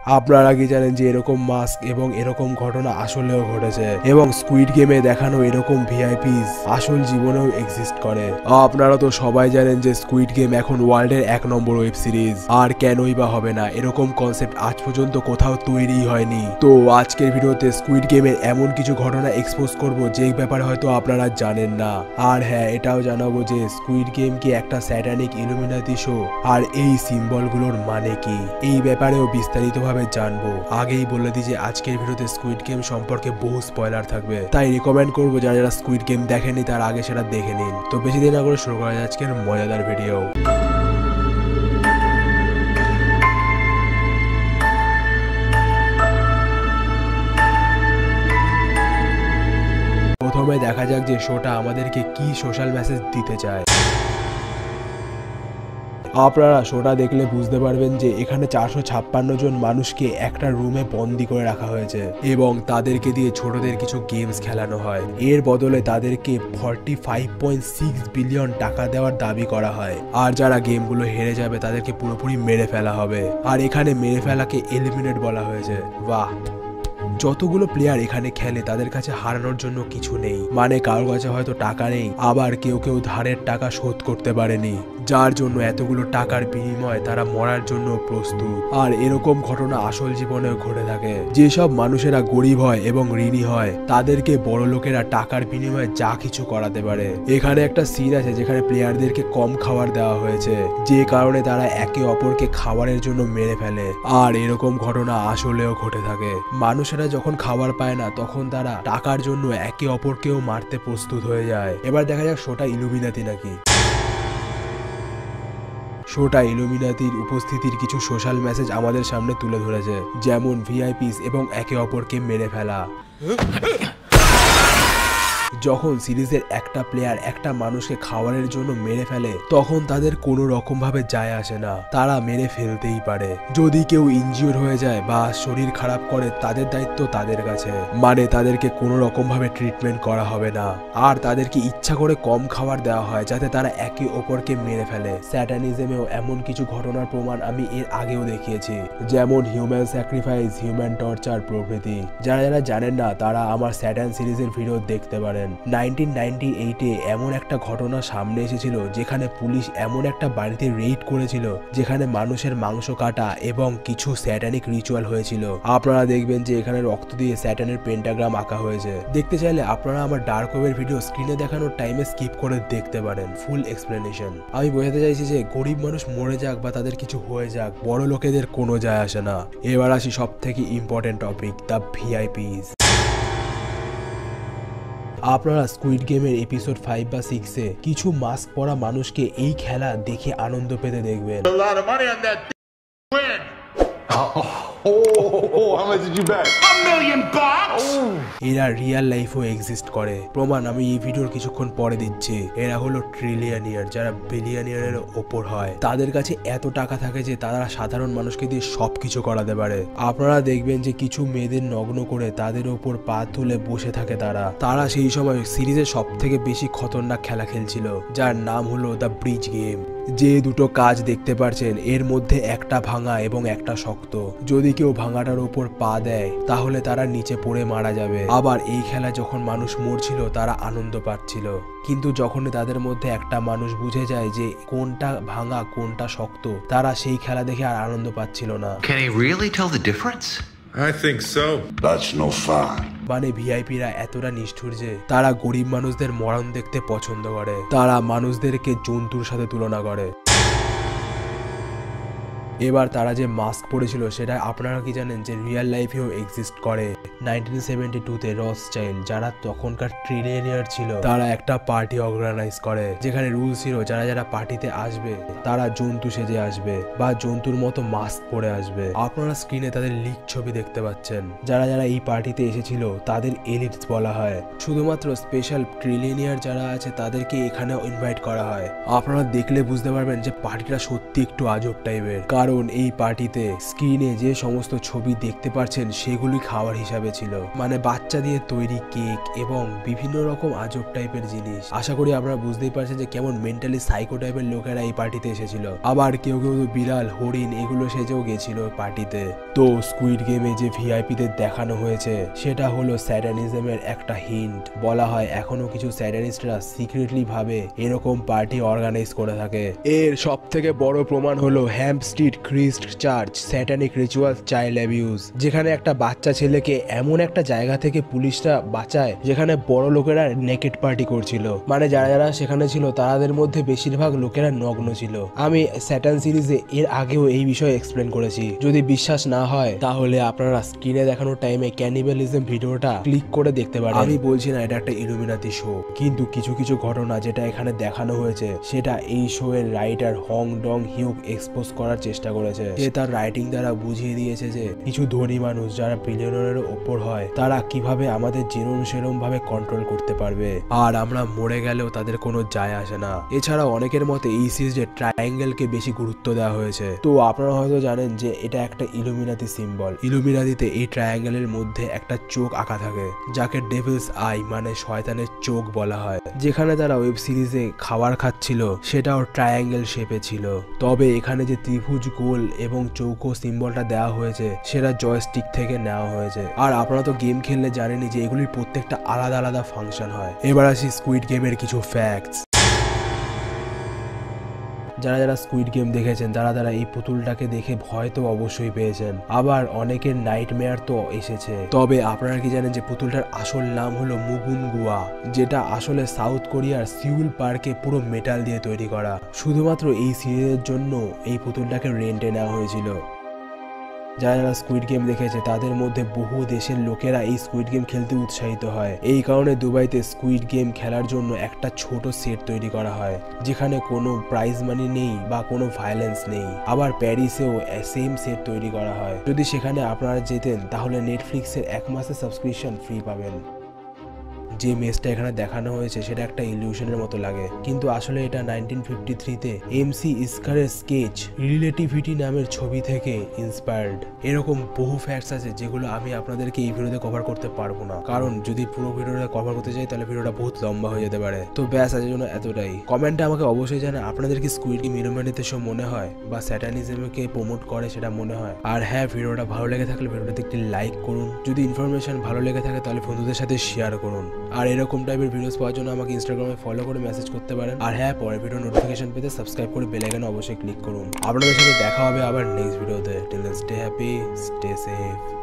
আপনারা কি জানেন যে এরকম মাস্ক এবং এরকম ঘটনা আসলেও ঘটেছে এবং স্কুইড গেমে দেখানো এরকম ভিআইপিস আসল জীবনেও এক্সিস্ট করে। আপনারা তো সবাই জানেন যে স্কুইড গেম এখন ওয়ার্ল্ডের 1 নম্বর ওয়েব সিরিজ, আর কেনই বা হবে না, এরকম কনসেপ্ট আজ পর্যন্ত কোথাও তৈরি হয়নি। তো আজকের ভিডিওতে স্কুইড গেমের এমন কিছু ঘটনা এক্সপোজ করব যে ব্যাপারে হয়তো আপনারা জানেন না। আর হ্যাঁ, এটাও জানাবো যে স্কুইড গেম কি একটা স্যাটানিক ইলুমিনাতি শো, আর এই সিম্বলগুলোর মানে কি, এই ব্যাপারেও বিস্তারিতভাবে জানবো। আগেই বলে দিই যে আজকের ভিডিওতে স্কুইড গেম সম্পর্কে বহু স্পয়লার থাকবে, তাই রিকমেন্ড করবো যারা যারা স্কুইড গেম দেখেনি তার আগে সেটা দেখে নিন। তো বেশি দেরি না করে শুরু করা যায় আজকের মজাদার ভিডিও। প্রথমে দেখা যাক যে শোটা আমাদেরকে কি সোশ্যাল মেসেজ দিতে চায়। আপনারা শোটা দেখলে বুঝতে পারবেন যে এখানে 456 জন মানুষকে একটা রুমে বন্দি করে রাখা হয়েছে এবং তাদেরকে দিয়ে ছোটদের কিছু গেমস খেলানো হয়। এর বদলে তাদেরকে 45.6 বিলিয়ন টাকা দেওয়ার দাবি করা হয়, আর যারা গেমগুলো হেরে যাবে তাদেরকে পুরোপুরি মেরে ফেলা হবে। আর এখানে মেরে ফেলাকে এলিমিনেট বলা হয়েছে। বাহ, যতগুলো প্লেয়ার এখানে খেলে তাদের কাছে হারানোর জন্য কিছু নেই, মানে কারোর কাছে হয়তো টাকা নেই, আবার কেউ কেউ ধারের টাকা শোধ করতে পারেনি, যার জন্য এতগুলো টাকার বিনিময়ে তারা মরার জন্য প্রস্তুত। আর এরকম ঘটনা আসল জীবনেও ঘটে থাকে। যেসব মানুষেরা গরিব হয় এবং ঋণী হয় তাদেরকে বড় লোকেরা টাকার বিনিময়ে যা কিছু করাতে পারে। এখানে একটা সিন আছে যেখানে প্লেয়ারদেরকে কম খাবার দেওয়া হয়েছে, যে কারণে তারা একে অপরকে খাবারের জন্য মেরে ফেলে। আর এরকম ঘটনা আসলেও ঘটে থাকে। মানুষেরা যখন খাবার পায় না তখন তারা টাকার জন্য একে অপরকেও মারতে প্রস্তুত হয়ে যায়। এবার দেখা যাক শোটা ইলুমিনাতি নাকি। শোটা ইলুমিনাতির উপস্থিতির কিছু সোশ্যাল মেসেজ আমাদের সামনে তুলে ধরেছে, যেমন ভিআইপিস এবং একে অপরকে মেরে ফেলা। যখন সিরিজের একটা প্লেয়ার একটা মানুষকে খাবারের জন্য মেরে ফেলে তখন তাদের কোনো রকম ভাবে যায় আসে না, তারা মেরে ফেলতেই পারে। যদি কেউ ইনজিওর হয়ে যায় বা শরীর খারাপ করে তাদের দায়িত্ব তাদের কাছে, মানে তাদেরকে কোনো রকম ভাবে ট্রিটমেন্ট করা হবে না। আর তাদেরকে ইচ্ছা করে কম খাবার দেওয়া হয় যাতে তারা একে অপরকে মেরে ফেলে। স্যাটানিজমেও এমন কিছু ঘটনার প্রমাণ আমি এর আগেও দেখিয়েছি, যেমন হিউম্যান স্যাক্রিফাইস, হিউম্যান টর্চার প্রভৃতি। যারা যারা জানেন না তারা আমার স্যাটান সিরিজের ভিডিও দেখতে পারেন। 1998-এ এমন একটা ঘটনা সামনে এসেছিল যেখানে পুলিশ এমন একটা বাড়িতে রেইড করেছিল যেখানে মানুষের মাংস কাটা এবং কিছু স্যাটানিক রিচুয়াল হয়েছিল। আপনারা দেখবেন যে এখানে রক্ত দিয়ে স্যাটানের পেন্টাগ্রাম আঁকা হয়েছে। দেখতে চাইলে আপনারা আমার ডার্ক ওয়েবের ভিডিও স্ক্রিনে দেখানোর টাইমে স্কিপ করে দেখতে পারেন ফুল এক্সপ্লেনেশন। আমি বোঝাতে চাইছি যে গরিব মানুষ মরে যাক বা তাদের কিছু হয়ে যাক, বড় লোকেদের কোনো যায় আসে না। এবার আসি সব থেকে ইম্পর্টেন্ট টপিক, দ্য ভিআইপিস। আপনারা স্কুইড গেমের এপিসোড 5 বা 6-এ কিছু মাস্ক পরা মানুষকে এই খেলা দেখে আনন্দ পেতে দেখবেন। এরা রিয়েল লাইফও এক্সিস্ট করে, প্রমাণ আমি এই ভিডিওর কিছুক্ষণ পরে দিচ্ছি। এরা হলো ট্রিলিয়নিয়ার, যারা বিলিয়নিয়ারের ওপর হয়। তাদের কাছে এত টাকা থাকে যে তারা সাধারণ মানুষকে দিয়ে সবকিছু করাতে পারে। আপনারা দেখবেন যে কিছু মেয়েদের নগ্ন করে তাদের ওপর পা তুলে বসে থাকে তারা সেই সময় সিরিজের সব থেকে বেশি খতরনাক খেলা খেলছিল, যার নাম হলো দ্য ব্রিজ গেম। যে দুটো কাজ দেখতে পাচ্ছেন এর মধ্যে একটা ভাঙা এবং একটা শক্ত। যদি কেউ ভাঙাটার উপর পা দেয় তাহলে তারা নিচে পড়ে মারা যাবে। আবার এই খেলা যখন মানুষ মরছিল তারা আনন্দ পাচ্ছিল, কিন্তু যখন তাদের মধ্যে একটা মানুষ বুঝে যায় যে কোনটা ভাঙা কোনটা শক্ত, তারা সেই খেলা দেখে আর আনন্দ পাচ্ছিল না। Can he really tell the difference? I think so. That's no fun. মানে ভিআইপিরা এতটা নিষ্ঠুর যে তারা গরিব মানুষদের মরণ দেখতে পছন্দ করে। তারা মানুষদেরকে জন্তুর সাথে তুলনা করে। এবার তারা যে মাস্ক পরেছিল সেটা আপনারা কি জানেন যে রিয়েল লাইফেও এক্সিস্ট করে। 1972-তে রথস্টাইল্ড, যারা তখনকার ট্রিলিয়নিয়ার ছিল, তারা একটা পার্টি অর্গানাইজ করে যেখানে রুল ছিল যারা যারা পার্টিতে আসবে তারা জন্তু সেজে আসবে বা জন্তুর মতো মাস্ক পরে আসবে। আপনারা স্ক্রিনে তাদের লিক ছবি দেখতে পাচ্ছেন। যারা যারা এই পার্টিতে এসেছিল তাদের এলিটস বলা হয়। শুধুমাত্র স্পেশাল ট্রিলিয়নিয়ার যারা আছে তাদেরকে এখানে ইনভাইট করা হয়। আপনারা দেখলে বুঝতে পারবেন যে পার্টিটা সত্যি একটু আজব টাইপের, কারণ এই পার্টিতে স্ক্রিনে যে সমস্ত ছবি দেখতে পাচ্ছেন সেগুলি খাবার হিসাবে ছিল, মানে বাচ্চা দিয়ে তৈরি কেক এবং বিভিন্ন রকম আজব টাইপের জিনিস। আশা করি আপনারা বুঝতেই পারছেন যে কেমন মেন্টালি সাইকো টাইপের লোকেরা এই পার্টিতে এসেছিল। আবার কেউ কেউ তো বিড়াল, হরিণ এগুলো সেজেও গেছিল পার্টিতে। তো স্কুইড গেমে যে ভিআইপিদের দেখানো হয়েছে সেটা হলো স্যাটানিজমের একটা হিন্ট। বলা হয় এখনো কিছু স্যাটানিস্টরা সিক্রেটলি ভাবে এরকম পার্টি অর্গানাইজ করে থাকে। এর সব থেকে বড় প্রমাণ হলো Hampstead Christ church satanic ritual child abuse, যেখানে একটা বাচ্চা ছেলেকে এমন একটা জায়গা থেকে পুলিশরা বাঁচায় যেখানে বড় লোকেরা নেকেড পার্টি করছিল। মানে যারা যারা সেখানে ছিল তাদের মধ্যে বেশিরভাগ লোকেরা নগ্ন ছিল। আমি স্যাটান সিরিজে এর আগেও এই বিষয়ে এক্সপ্লেন করেছি। যদি বিশ্বাস না হয় তাহলে আপনারা স্ক্রিনে দেখানোর টাইমে ক্যানিবালিজম ভিডিওটা ক্লিক করে দেখতে পারেন। আমি বলছি না এটা একটা ইলুমিনাতি শো, কিন্তু কিছু কিছু ঘটনা যেটা এখানে দেখানো হয়েছে সেটা এই শো এর writer Hong Dong Hyuk expose করার চেষ্টা করেছে। সে তার রাইটিং দ্বারা বুঝিয়ে দিয়েছে যে কিছু ধনী মানুষ যারা বিলিয়নারের ওপর হয় তারা কিভাবে আমাদের যেরম সেরম ভাবে কন্ট্রোল করতে পারবে, আর আমরা মরে গেলেও তাদের কোনো যায় আসে না। এছাড়া অনেকের মতে এই সিরিজে ট্রায়াঙ্গেলকে বেশি গুরুত্ব দেওয়া হয়েছে। তো আপনারা হয়তো জানেন যে এটা একটা ইলুমিনাতি সিম্বল। ইলুমিনাতিতে এই ট্রায়াঙ্গেলের মধ্যে একটা চোখ আঁকা থাকে যাকে ডেভিলস আই মানে শয়তানের চোখ বলা হয়। যেখানে তারা ওয়েব সিরিজে খাবার খাচ্ছিল সেটাও ট্রায়াঙ্গেল শেপে ছিল। তবে এখানে যে ত্রিভুজ, গোল এবং চৌকো সিম্বলটা দেওয়া হয়েছে সেটা জয়স্টিক থেকে নেওয়া হয়েছে। আর আপনারা তো গেম খেললে জানেনই যে এগুলির প্রত্যেকটা আলাদা আলাদা ফাংশন হয়। এবার আসি স্কুইড গেমের কিছু ফ্যাক্টস। যারা যারা স্কুইড গেম দেখেছেন তারা এই পুতুলটাকে দেখে ভয় তো অবশ্যই পেয়েছেন, আবার অনেকের নাইটমেয়ার তো এসেছে। তবে আপনারা কি জানেন যে পুতুলটার আসল নাম হলো মুগুনগুয়া, যেটা আসলে সাউথ কোরিয়ার সিউল পার্কে পুরো মেটাল দিয়ে তৈরি করা। শুধুমাত্র এই সিরিজের জন্য এই পুতুলটাকে রেন্টে নেওয়া হয়েছিল। যারা যারা স্কুইড গেম দেখেছে তাদের মধ্যে বহু দেশের লোকেরা এই স্কুইড গেম খেলতে উৎসাহিত হয়। এই কারণে দুবাইতে স্কুইড গেম খেলার জন্য একটা ছোট সেট তৈরি করা হয় যেখানে কোনো প্রাইজ মানি নেই বা কোনো ভায়োলেন্স নেই। আবার প্যারিসেও সেম সেট তৈরি করা হয়। যদি সেখানে আপনারা যেতেন তাহলে নেটফ্লিক্সের 1 মাসের সাবস্ক্রিপশন ফ্রি পাবেন। যে মেসটা এখানে দেখানো হয়েছে সেটা একটা ইলিউশনের মতো লাগে, কিন্তু আসলে এটা 1953-তে এমসি ইস্কারের স্কেচ রিলেটিভিটি নামের ছবি থেকে ইন্সপায়ার্ড। এরকম বহু ফ্যাক্টস আছে যেগুলো আমি আপনাদেরকে এই ভিডিওতে কভার করতে পারবো না, কারণ যদি পুরো ভিডিওটা কভার করতে চাই তাহলে ভিডিওটা বহুত লম্বা হয়ে যেতে পারে। তো ব্যাস আজকের জন্য এতটাই। কমেন্টে আমাকে অবশ্যই জানান আপনাদের কি স্কুইড গেম ইলুমিনাতি শো মনে হয় বা স্যাটানিজমকে প্রমোট করে সেটা মনে হয়। আর হ্যাঁ, ভিডিওটা ভালো লেগে থাকলে ভিডিওটাতে একটি লাইক করুন। যদি ইনফরমেশন ভালো লেগে থাকে তাহলে বন্ধুদের সাথে শেয়ার করুন। আর এরকম টাইপের ভিডিওস পাওয়ার জন্য আমাকে ইনস্টাগ্রামে ফলো করে মেসেজ করতে পারেন। আর হ্যাঁ, পরের ভিডিও নোটিফিকেশন পেতে সাবস্ক্রাইব করে বেল আইকনে অবশ্যই ক্লিক করুন। আপনাদের সাথে দেখা হবে আবার নেক্সট ভিডিওতে। Till then stay happy, stay safe.